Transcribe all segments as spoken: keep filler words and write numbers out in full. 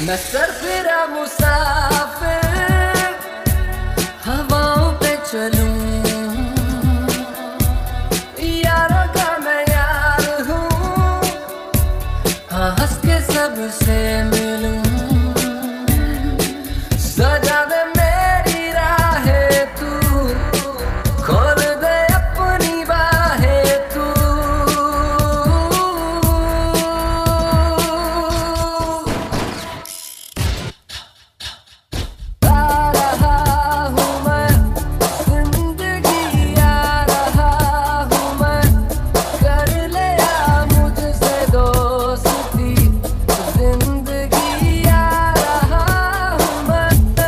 मैं सरफिरा मुसाफिर हवाओं पे चलूं, यारों का मैं यार हूँ, हाँ हंस के सबसे मिलूं। सजा दे मेरी राहें तू, खोल दे अपनी बाहें तू। आ रहा हूँ मैं, जिंदगी आ रहा हूँ मैं, कर ले आ मुझसे दोस्ती, जिंदगी आ रहा हूँ मैं।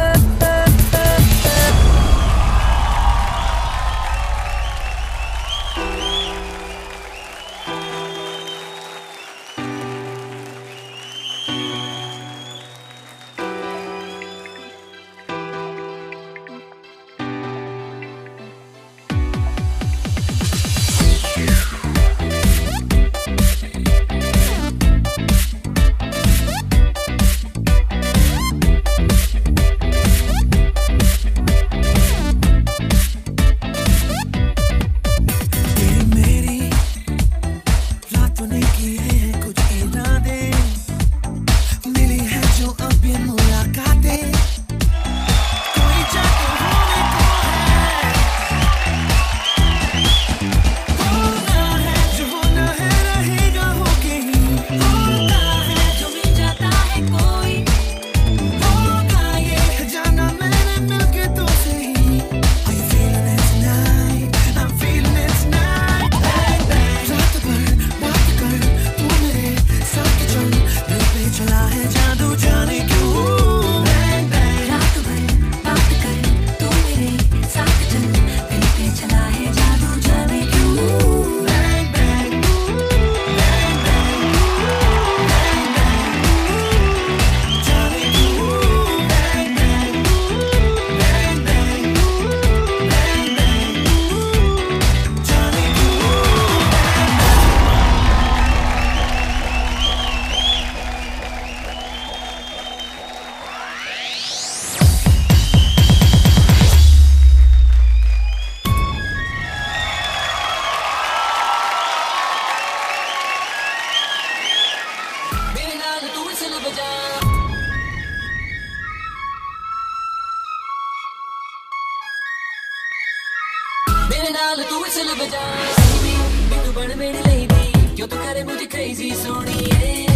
मेरे नाल तू विसल बजा, मैनू बन मेरे लिए दी, क्यों तू करे मुझे क्रेजी सोनिए।